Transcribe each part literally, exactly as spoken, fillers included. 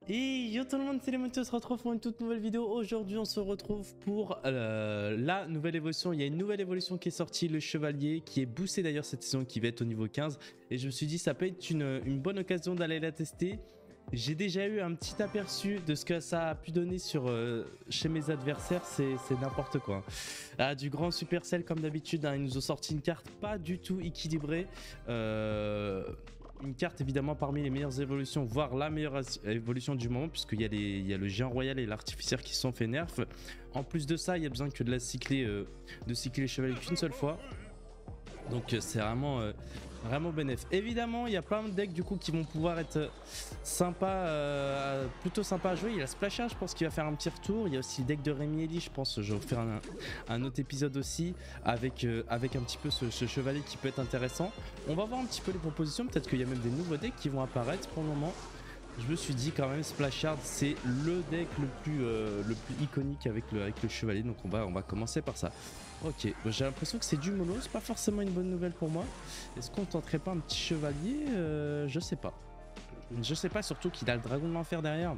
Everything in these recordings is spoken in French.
Et yo tout le monde, c'est les Motos, on se retrouve pour une toute nouvelle vidéo. Aujourd'hui on se retrouve pour euh, la nouvelle évolution. Il y a une nouvelle évolution qui est sortie, le chevalier, qui est boosté d'ailleurs cette saison, qui va être au niveau quinze. Et je me suis dit ça peut être une, une bonne occasion d'aller la tester. J'ai déjà eu un petit aperçu de ce que ça a pu donner sur, euh, chez mes adversaires, c'est n'importe quoi. Ah, du grand Supercell comme d'habitude, hein, ils nous ont sorti une carte pas du tout équilibrée. Euh... Une carte évidemment parmi les meilleures évolutions, voire la meilleure évolution du moment, puisqu'il y, il y a le géant royal et l'artificière qui se sont fait nerf. En plus de ça, il y a besoin que de la cycler, euh, de cycler les chevaliers qu'une seule fois. Donc euh, c'est vraiment, euh, vraiment bénéf. Évidemment, il y a plein de decks du coup qui vont pouvoir être sympa, euh, plutôt sympa à jouer. Il y a Splasher, je pense qu'il va faire un petit retour. Il y a aussi le deck de Rémi Eli, je pense. Je vais vous faire un, un autre épisode aussi avec, euh, avec un petit peu ce, ce chevalier qui peut être intéressant. On va voir un petit peu les propositions. Peut-être qu'il y a même des nouveaux decks qui vont apparaître pour le moment. Je me suis dit quand même Splashard c'est le deck le plus, euh, le plus iconique avec le, avec le chevalier, donc on va, on va commencer par ça. Ok, j'ai l'impression que c'est du mono, c'est pas forcément une bonne nouvelle pour moi. Est-ce qu'on tenterait pas un petit chevalier euh, Je sais pas. Je sais pas, surtout qu'il a le dragon de l'enfer derrière.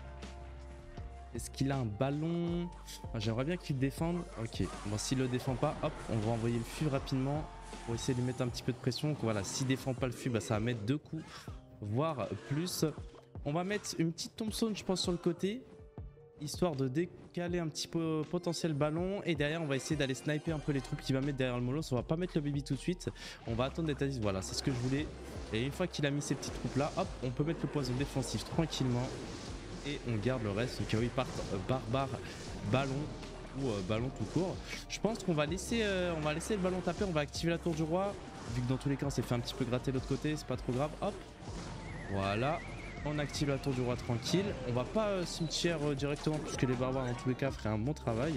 Est-ce qu'il a un ballon? J'aimerais bien qu'il défende. Ok, bon s'il le défend pas, hop, on va envoyer le F U rapidement pour essayer de lui mettre un petit peu de pression. Donc voilà, s'il défend pas le F U, bah, ça va mettre deux coups, voire plus. On va mettre une petite Thompson, je pense, sur le côté, histoire de décaler un petit peu potentiel ballon. Et derrière, on va essayer d'aller sniper un peu les troupes qu'il va mettre derrière le Molos. On va pas mettre le baby tout de suite. On va attendre d'être à dix. Voilà, c'est ce que je voulais. Et une fois qu'il a mis ces petites troupes là, hop, on peut mettre le poison défensif tranquillement. Et on garde le reste. Donc, oui, part euh, barbare, ballon ou euh, ballon tout court. Je pense qu'on va laisser, euh, on va laisser le ballon taper. On va activer la tour du roi. Vu que dans tous les cas, on s'est fait un petit peu gratter de l'autre côté, c'est pas trop grave. Hop, voilà. On active la tour du roi tranquille. On va pas euh, cimetière euh, directement puisque les barbares dans tous les cas feraient un bon travail.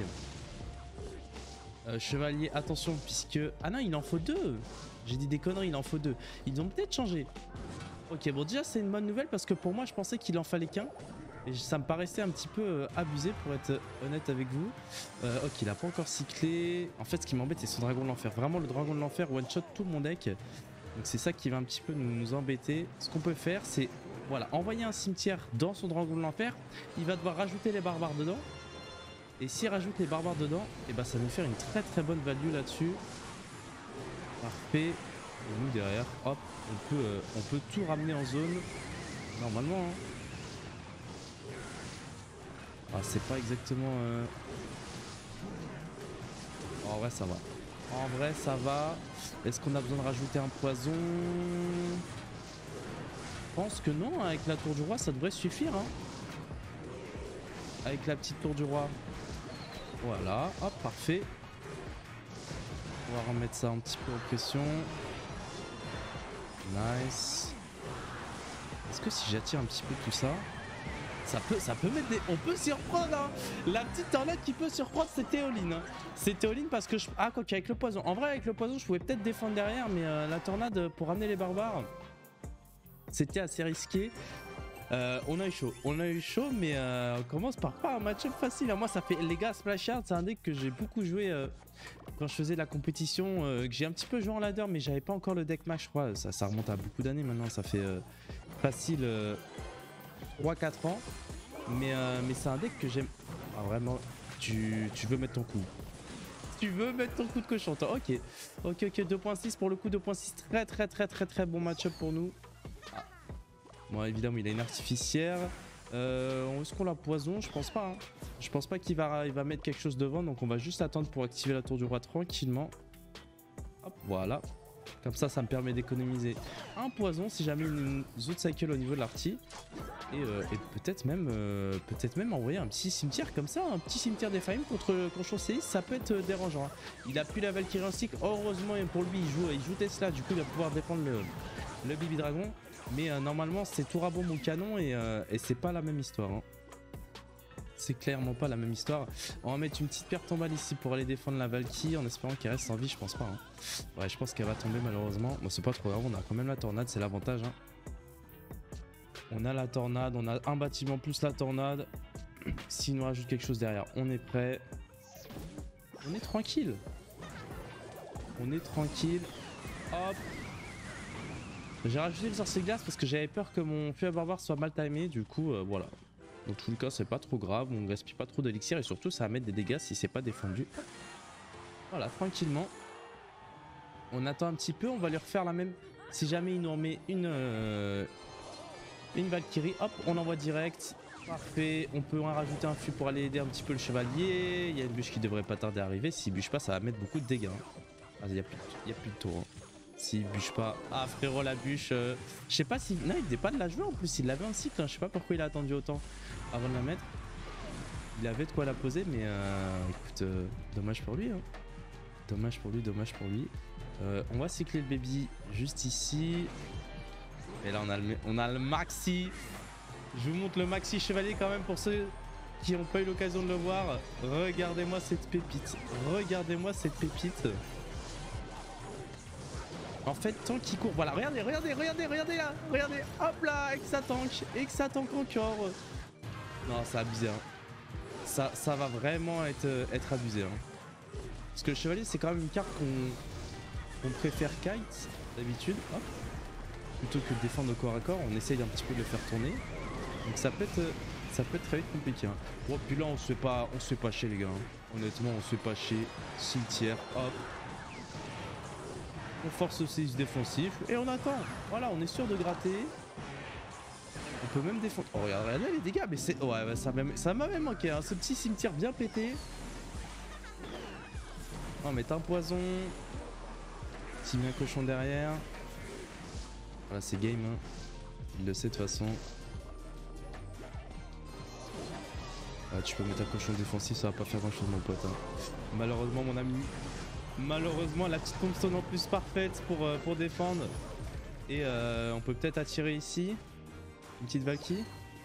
Euh, chevalier, attention puisque... Ah non, il en faut deux. J'ai dit des conneries, il en faut deux. Ils ont peut-être changé. Ok, bon déjà c'est une bonne nouvelle parce que pour moi je pensais qu'il en fallait qu'un. Et ça me paraissait un petit peu euh, abusé pour être honnête avec vous. Euh, ok, il a pas encore cyclé. En fait ce qui m'embête c'est son dragon de l'enfer. Vraiment le dragon de l'enfer one shot tout mon deck. Donc c'est ça qui va un petit peu nous, nous embêter. Ce qu'on peut faire c'est... Voilà, envoyer un cimetière dans son dragon de l'enfer, il va devoir rajouter les barbares dedans. Et s'il rajoute les barbares dedans, et ben ça va nous faire une très très bonne value là-dessus. Parfait. Et nous derrière, hop, on peut, euh, on peut tout ramener en zone. Normalement. Hein. Ah, c'est pas exactement... Euh... Oh, en vrai ça va. En vrai ça va. Est-ce qu'on a besoin de rajouter un poison ? Je pense que non, avec la tour du roi ça devrait suffire hein. Avec la petite tour du roi. Voilà, hop, parfait. On va remettre ça un petit peu en pression. Nice. Est-ce que si j'attire un petit peu tout ça, ça peut, ça peut mettre des... On peut surprendre hein. La petite tornade qui peut surprendre c'est Théoline hein. C'est Théoline parce que je... Ah quoi qu'avec le poison. En vrai avec le poison je pouvais peut-être défendre derrière. Mais euh, la tornade pour ramener les barbares, c'était assez risqué. Euh, on a eu chaud, on a eu chaud, mais euh, on commence par pas un match-up facile. Moi, ça fait les gars, Splashard, c'est un deck que j'ai beaucoup joué euh, quand je faisais la compétition, euh, que j'ai un petit peu joué en ladder, mais j'avais pas encore le deck match. Je crois, ça, ça remonte à beaucoup d'années maintenant. Ça fait euh, facile euh, trois quatre ans, mais euh, mais c'est un deck que j'aime. Ah, vraiment, tu, tu veux mettre ton coup. Tu veux mettre ton coup de cochon, toi. Ok, ok, ok. deux point six pour le coup, deux point six, très très très très très bon match-up pour nous. Ah. Bon évidemment il a une artificière. Euh, Est-ce qu'on la poison? Je pense pas hein. Je pense pas qu'il va, il va mettre quelque chose devant. Donc on va juste attendre pour activer la tour du roi tranquillement. Hop voilà. Comme ça ça me permet d'économiser un poison si jamais une Zoot Cycle au niveau de l'arty. Et, euh, et peut-être même euh, peut-être même envoyer un petit cimetière comme ça. Un petit cimetière des Faim contre contre C I S, ça peut être dérangeant hein. Il a plus la Valkyrie en stick. Heureusement pour lui il joue, il joue Tesla. Du coup il va pouvoir défendre le, le Baby Dragon. Mais euh, normalement c'est tout rabot mon canon et, euh, et c'est pas la même histoire hein. C'est clairement pas la même histoire. On va mettre une petite pierre tombale ici pour aller défendre la Valkyrie en espérant qu'elle reste en vie. Je pense pas hein. Ouais je pense qu'elle va tomber malheureusement. Bon c'est pas trop grave, on a quand même la tornade, c'est l'avantage hein. On a la tornade, on a un bâtiment plus la tornade. S'il nous rajoute quelque chose derrière, on est prêt. On est tranquille. On est tranquille. Hop. J'ai rajouté le sorcier glace parce que j'avais peur que mon feu à barbare soit mal timé. Du coup, euh, voilà. Dans tous les cas, c'est pas trop grave, on gaspille pas trop d'élixir et surtout ça va mettre des dégâts si c'est pas défendu. Voilà, tranquillement. On attend un petit peu, on va lui refaire la même. Si jamais il nous remet une, euh, une Valkyrie, hop, on envoie direct. Parfait, on peut en rajouter un fût pour aller aider un petit peu le chevalier. Il y a une bûche qui devrait pas tarder à arriver. S'il bûche pas, ça va mettre beaucoup de dégâts. Ah, il n'y a, a plus de tour. Hein. S'il bûche pas. Ah, frérot, la bûche. Euh... Je sais pas si. Non, il venait pas de la jouer en plus. Il l'avait un cycle. Hein. Je sais pas pourquoi il a attendu autant avant de la mettre. Il avait de quoi la poser, mais euh... écoute, euh... dommage pour lui. Hein. Dommage pour lui, dommage pour lui. Euh, on va cycler le baby juste ici. Et là, on a le, on a le maxi. Je vous montre le maxi chevalier quand même pour ceux qui n'ont pas eu l'occasion de le voir. Regardez-moi cette pépite. Regardez-moi cette pépite. En fait, tant qu'il court... Voilà, regardez, regardez, regardez, regardez là. Regardez, hop là, et que ça tank. Et que ça tank encore. Non, c'est abusé. Hein. Ça, ça va vraiment être, être abusé. Hein. Parce que le chevalier, c'est quand même une carte qu'on... On préfère kite d'habitude, hop, plutôt que de défendre au corps à corps, on essaye un petit peu de le faire tourner. Donc ça peut être, ça peut être très vite compliqué. Hein. Oh, puis là on se fait pas, on se fait pas chier les gars. Hein. Honnêtement on se fait pas chier. Cimetière, hop. On force aussi ce défensif et on attend. Voilà, on est sûr de gratter. On peut même défendre. Oh regarde, regardez les dégâts, mais c'est, ouais, bah, ça m'a, ça m'a même manqué. Hein. Ce petit cimetière bien pété. On va mettre un poison. Petit bien cochon derrière. Voilà, c'est game. Hein. Il le sait de toute façon. Ah, tu peux mettre un cochon défensif, ça va pas faire grand chose, mon pote. Hein. Malheureusement, mon ami. Malheureusement, la petite tombstone en plus parfaite pour, euh, pour défendre. Et euh, on peut peut-être attirer ici. Une petite Valkyrie.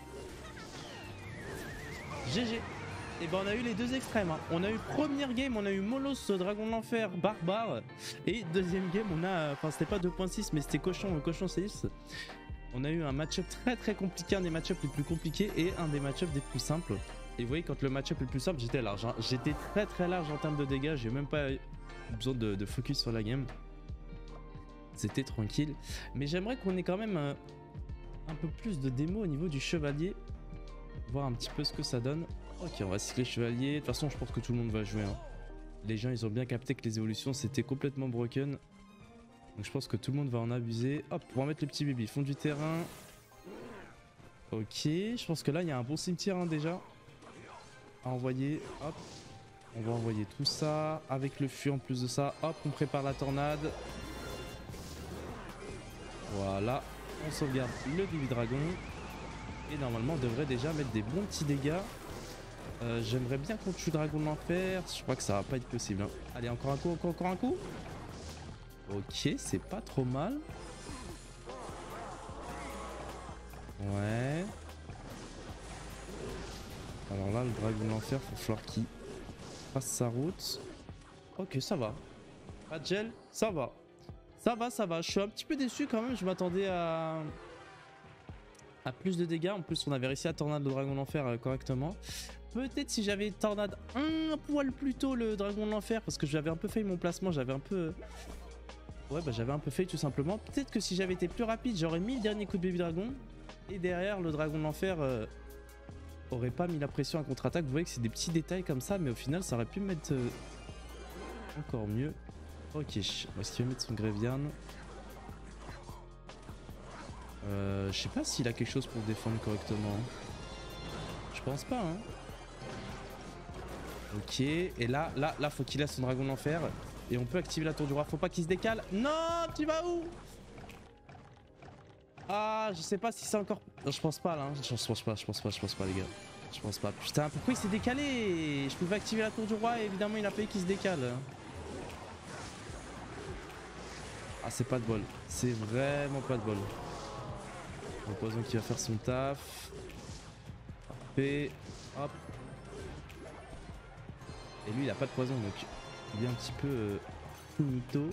G G. Et ben on a eu les deux extrêmes. Hein. On a eu première game, on a eu Molos, Dragon de l'Enfer, Barbare. Et deuxième game, on a. Enfin, c'était pas deux point six, mais c'était Cochon, Cochon six. On a eu un match-up très très compliqué, un des match-up les plus compliqués et un des match-up des plus simples. Et vous voyez, quand le match-up est le plus simple, j'étais large. Hein. J'étais très très large en termes de dégâts. J'ai même pas eu besoin de, de focus sur la game. C'était tranquille. Mais j'aimerais qu'on ait quand même un, un peu plus de démo au niveau du chevalier. Voir un petit peu ce que ça donne. Ok, on va cycler chevalier. De toute façon, je pense que tout le monde va jouer. Hein. Les gens, ils ont bien capté que les évolutions, c'était complètement broken. Donc je pense que tout le monde va en abuser. Hop, on va mettre le petit bébé. Fond du terrain. Ok, je pense que là, il y a un bon cimetière hein, déjà. À envoyer. Hop. On va envoyer tout ça. Avec le fût en plus de ça. Hop, on prépare la tornade. Voilà. On sauvegarde le bébé dragon. Et normalement, on devrait déjà mettre des bons petits dégâts. Euh, J'aimerais bien qu'on tue Dragon de l'Enfer. Je crois que ça va pas être possible. Hein. Allez, encore un coup, encore, encore un coup. Ok, c'est pas trop mal. Ouais. Alors là, le Dragon de l'Enfer, il va falloir qu'il fasse sa route. Ok, ça va. Pas de gel, ça va. Ça va, ça va. Je suis un petit peu déçu quand même. Je m'attendais à... à plus de dégâts. En plus, on avait réussi à tornade le Dragon de l'Enfer euh, correctement. Peut-être si j'avais tornade un poil plus tôt le Dragon de l'Enfer, parce que j'avais un peu fait mon placement, j'avais un peu... Ouais, bah j'avais un peu fait tout simplement. Peut-être que si j'avais été plus rapide, j'aurais mis le dernier coup de Baby Dragon. Et derrière, le Dragon de l'Enfer euh, aurait pas mis la pression à contre-attaque. Vous voyez que c'est des petits détails comme ça, mais au final, ça aurait pu me mettre euh, encore mieux. Ok, est-ce qu'il va mettre son Grévian? euh, Je sais pas s'il a quelque chose pour défendre correctement. Je pense pas, hein. Ok, et là, là, là, faut qu'il laisse son Dragon de l'Enfer. Et on peut activer la tour du roi. Faut pas qu'il se décale. Non, tu vas où? Ah, je sais pas si c'est encore... Non, je pense pas, là. Hein. Je pense pas, je pense pas, je pense pas, les gars. Je pense pas. Putain, pourquoi il s'est décalé? Je pouvais activer la tour du roi et évidemment, il a fallu qu'il se décale. Ah, c'est pas de bol. C'est vraiment pas de bol. Le poison qui va faire son taf. Parfait. Hop. Et lui, il a pas de poison, donc il est un petit peu euh, finito.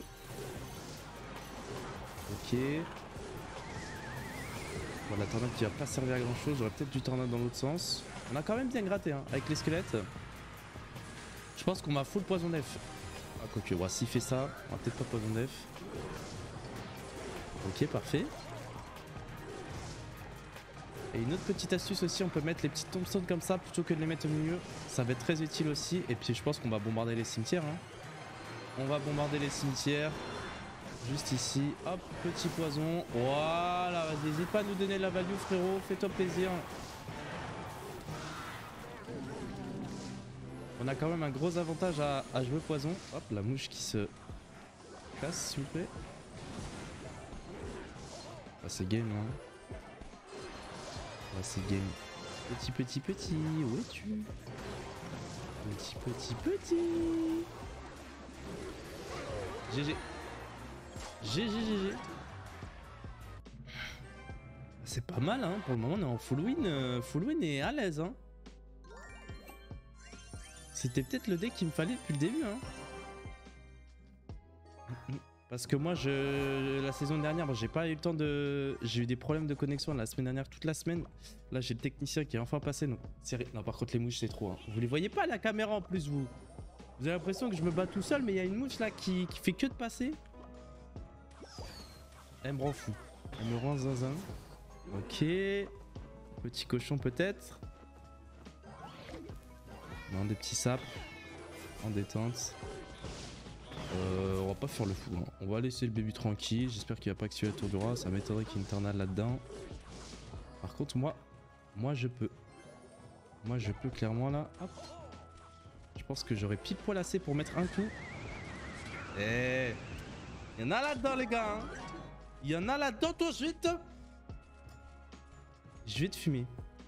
Ok. Bon, la tornade qui va pas servir à grand chose. J'aurais peut-être du tornade dans l'autre sens. On a quand même bien gratté hein, avec les squelettes. Je pense qu'on va full poison def. Ah, quoique, ouais, s'il fait ça, on va peut-être pas poison def. Ok, parfait. Et une autre petite astuce aussi, on peut mettre les petites tombstones comme ça plutôt que de les mettre au milieu. Ça va être très utile aussi. Et puis je pense qu'on va bombarder les cimetières. Hein. On va bombarder les cimetières. Juste ici. Hop, petit poison. Voilà, vas-y, n'hésite pas à nous donner la value frérot. Fais-toi plaisir. On a quand même un gros avantage à, à jouer poison. Hop, la mouche qui se casse s'il vous plaît. Ah, c'est game hein. Ah, c'est game. Petit, petit, petit. Où es-tu? Petit, petit, petit. G G. G G, G G. C'est pas mal, hein. Pour le moment, on est en full win. Euh, full win et à l'aise, hein. C'était peut-être le deck qu'il me fallait depuis le début, hein. Parce que moi, je la saison dernière, bon, j'ai pas eu le temps de... J'ai eu des problèmes de connexion la semaine dernière, toute la semaine. Là, j'ai le technicien qui est enfin passé. Non, non par contre, les mouches, c'est trop. Hein. Vous les voyez pas à la caméra en plus, vous. Vous avez l'impression que je me bats tout seul, mais il y a une mouche là qui, qui fait que de passer. Elle me rend fou. Elle me rend zinzin. Ok. Petit cochon peut-être. Non, des petits sapes. En détente. Euh, on va pas faire le fou, hein. On va laisser le baby tranquille. J'espère qu'il va pas activer la tour du roi. Ça m'étonnerait qu'il y ait une tornade là-dedans. Par contre, moi, moi je peux. Moi je peux clairement là. Hop. Je pense que j'aurais pile poil assez pour mettre un coup. Eh, il y en a là-dedans les gars. Hein. Il y en a là-dedans tout de suite. Je vais te fumer.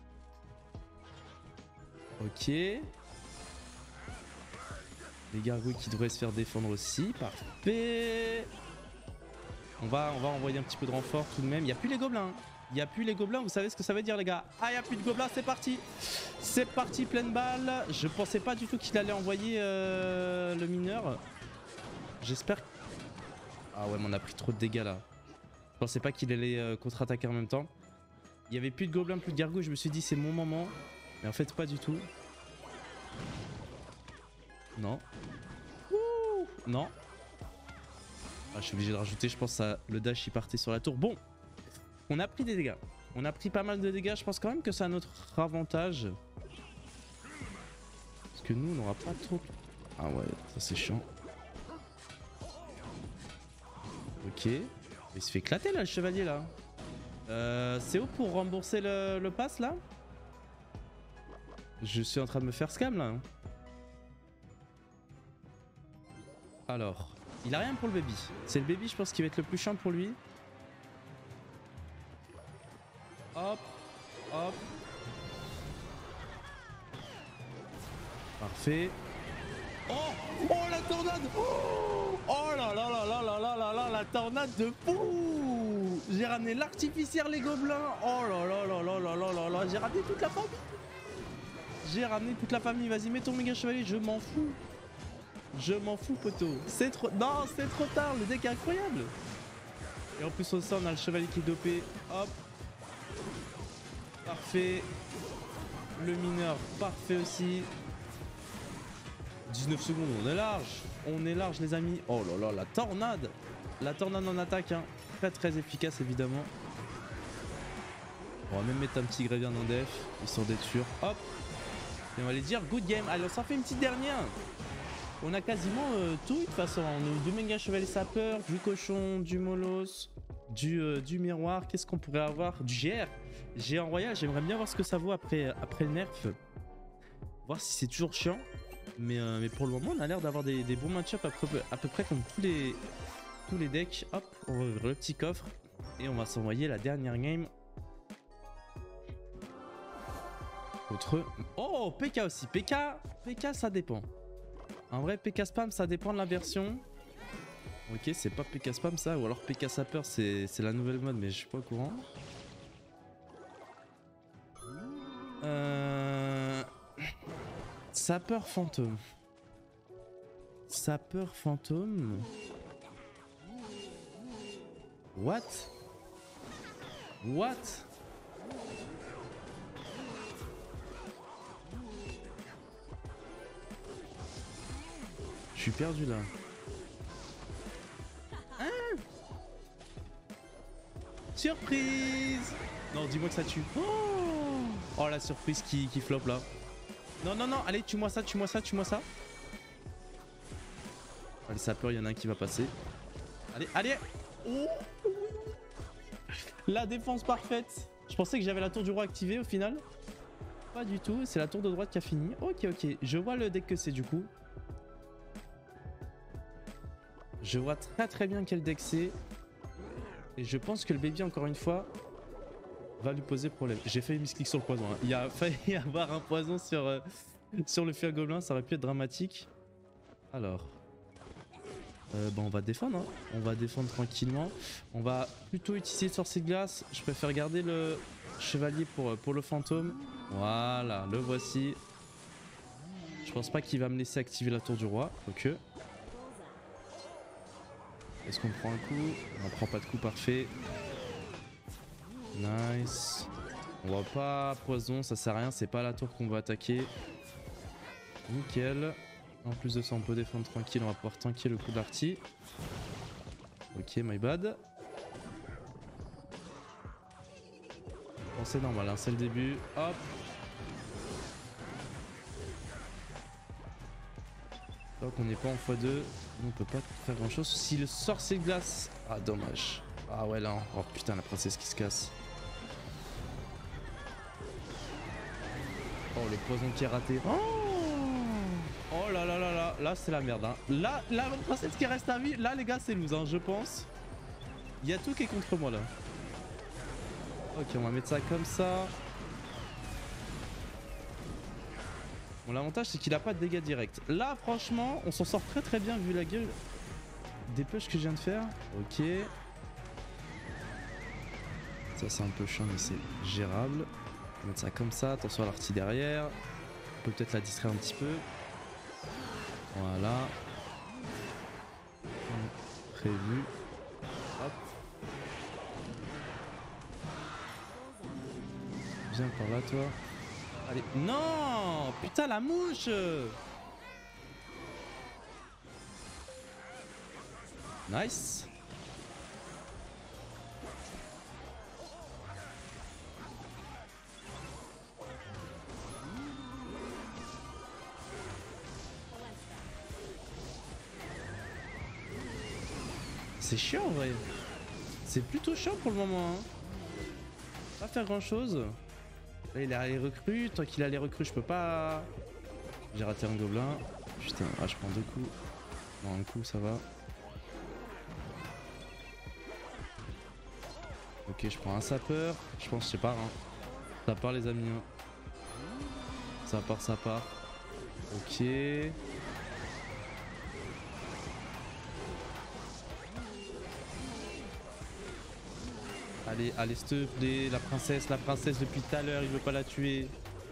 Ok. Les gargouilles qui devraient se faire défendre aussi. Parfait. On va, on va envoyer un petit peu de renfort tout de même. Il n'y a plus les gobelins. Il n'y a plus les gobelins. Vous savez ce que ça veut dire, les gars. Ah, il n'y a plus de gobelins. C'est parti. C'est parti, pleine balle. Je pensais pas du tout qu'il allait envoyer euh, le mineur. J'espère. Ah ouais, mais on a pris trop de dégâts là. Je pensais pas qu'il allait euh, contre-attaquer en même temps. Il n'y avait plus de gobelins, plus de gargouilles. Je me suis dit, c'est mon moment. Mais en fait, pas du tout. Non. Ouh, non. Ah, je suis obligé de rajouter, je pense, à le dash il partait sur la tour. Bon, on a pris des dégâts. On a pris pas mal de dégâts. Je pense quand même que c'est à notre avantage. Parce que nous, on n'aura pas trop... Ah ouais, ça c'est chiant. Ok. Il se fait éclater là, le chevalier là. Euh, c'est où pour rembourser le, le pass là? Je suis en train de me faire scam là. Alors, il a rien pour le baby. C'est le baby, je pense, qui va être le plus chiant pour lui. Hop, hop. Parfait. Oh, oh la tornade. Oh, oh là là là là là là là là, la tornade de fou. J'ai ramené l'artificière, les gobelins. Oh là là là là là là là là. J'ai ramené toute la famille. J'ai ramené toute la famille. Vas-y, mets ton méga chevalier, je m'en fous. Je m'en fous, poteau. C'est trop... Non, c'est trop tard. Le deck est incroyable. Et en plus, au ça, on a le chevalier qui est dopé. Hop. Parfait. Le mineur, parfait aussi. dix-neuf secondes, on est large. On est large, les amis. Oh là là, la tornade. La tornade en attaque. Hein. Très, très efficace, évidemment. On va même mettre un petit grévien en def, histoire d'être sûr. Hop. Et on va aller dire good game. Allez, on s'en fait une petite dernière. On a quasiment euh, tout de toute façon. On a eu du méga chevalier sapeur, du cochon, du molos, du, euh, du miroir. Qu'est-ce qu'on pourrait avoir? Du G R. Géant royal, j'aimerais bien voir ce que ça vaut après, après le nerf. Voir si c'est toujours chiant. Mais, euh, mais pour le moment, on a l'air d'avoir des, des bons match-up à peu, à peu près comme tous les, tous les decks. Hop, on va ouvrir le petit coffre. Et on va s'envoyer la dernière game. Autre... Oh, P K aussi. P K, P K, ça dépend. En vrai, P K spam, ça dépend de la version. Ok, c'est pas P K spam ça, ou alors P K sapeur, c'est la nouvelle mode, mais je suis pas au courant. Euh... Sapeur fantôme. Sapeur fantôme. What? What? Je suis perdu là. Hein? Surprise! Non, dis-moi que ça tue. Oh! Oh la surprise qui, qui flop là. Non, non, non, allez, tue-moi ça, tue-moi ça, tue-moi ça. Allez, ça peur, il y en a un qui va passer. Allez, allez. Oh, la défense parfaite. Je pensais que j'avais la tour du roi activée au final. Pas du tout, c'est la tour de droite qui a fini. Ok, ok, je vois le deck que c'est du coup. Je vois très très bien quel deck c'est. Et je pense que le baby, encore une fois, va lui poser problème. J'ai failli misclick sur le poison. Hein. Il y a failli y avoir un poison sur, euh, sur le fer gobelin. Ça aurait pu être dramatique. Alors. Euh, bon, on va défendre. Hein. On va défendre tranquillement. On va plutôt utiliser le sorcier de glace. Je préfère garder le chevalier pour, pour le fantôme. Voilà, le voici. Je pense pas qu'il va me laisser activer la tour du roi. Ok. Est-ce qu'on prend un coup? On prend pas de coup, parfait. Nice. On va pas poison, ça sert à rien, c'est pas la tour qu'on va attaquer. Nickel. En plus de ça, on peut défendre tranquille, on va pouvoir tanker le coup d'arty. Ok, my bad. Bon, c'est normal, hein, c'est le début. Hop. Donc on n'est pas en fois deux, on peut pas faire grand chose. Si le sorcier de glace... Ah dommage. Ah ouais là, oh putain la princesse qui se casse. Oh le poison qui est raté. Oh, oh là là là là, là c'est la merde. Hein. Là, la princesse qui reste à vie, là les gars c'est loose hein, je pense. Il y a tout qui est contre moi là. Ok on va mettre ça comme ça. Bon, l'avantage c'est qu'il a pas de dégâts directs. Là franchement on s'en sort très très bien vu la gueule des push que je viens de faire. Ok. Ça c'est un peu chiant mais c'est gérable. On va mettre ça comme ça, attention à l'arty derrière. On peut peut-être la distraire un petit peu. Voilà. Prévu. Hop. Viens par là toi. Allez. Non! Putain la mouche! Nice! C'est chiant en vrai. C'est plutôt chiant pour le moment. Hein. Pas faire grand chose. Là il a les recrues. Tant qu'il a les recrues je peux pas. J'ai raté un gobelin. Putain, ah, je prends deux coups. Non un coup ça va. Ok je prends un sapeur. Je pense je sais pas. Hein. Ça part les amis. Hein. Ça part ça part. Ok. Allez, allez, s'il te plaît, la princesse, la princesse depuis tout à l'heure, il veut pas la tuer.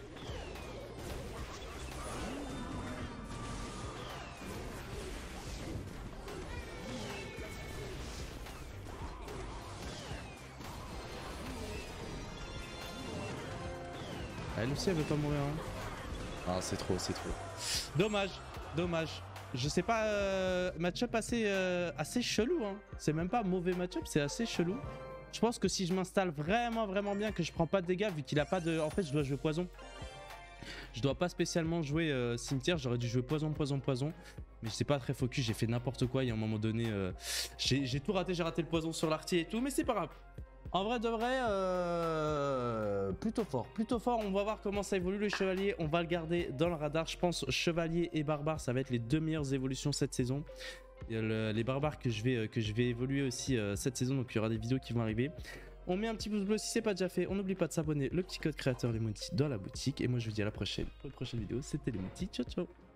Elle aussi, elle veut pas mourir. Hein. Ah, c'est trop, c'est trop. Dommage, dommage. Je sais pas, euh, match-up assez, euh, assez chelou. Hein. C'est même pas mauvais match-up, c'est assez chelou. Je pense que si je m'installe vraiment vraiment bien, que je prends pas de dégâts vu qu'il a pas de... En fait je dois jouer poison. Je dois pas spécialement jouer euh, cimetière, j'aurais dû jouer poison, poison, poison. Mais c'est pas très focus, j'ai fait n'importe quoi et à un moment donné... Euh, j'ai tout raté, j'ai raté le poison sur l'arty et tout, mais c'est pas grave. En vrai de vrai, euh, plutôt fort, plutôt fort. On va voir comment ça évolue le chevalier. On va le garder dans le radar. Je pense chevalier et barbare, ça va être les deux meilleures évolutions cette saison. Il y a le, les barbares que je vais, que je vais évoluer aussi euh, cette saison. Donc il y aura des vidéos qui vont arriver. On met un petit pouce bleu si c'est pas déjà fait. On n'oublie pas de s'abonner. Le petit code créateur Lemouti dans la boutique. Et moi je vous dis à la prochaine. Pour une prochaine vidéo, c'était Lemouti. Ciao ciao.